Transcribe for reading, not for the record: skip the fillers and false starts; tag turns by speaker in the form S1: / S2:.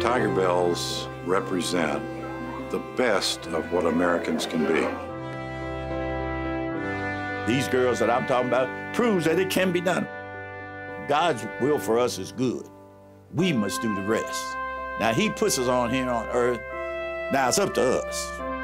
S1: Tigerbelles represent the best of what Americans can be.
S2: These girls that I'm talking about proves that it can be done. God's will for us is good. We must do the rest. Now, he puts us on here on earth. Now, it's up to us.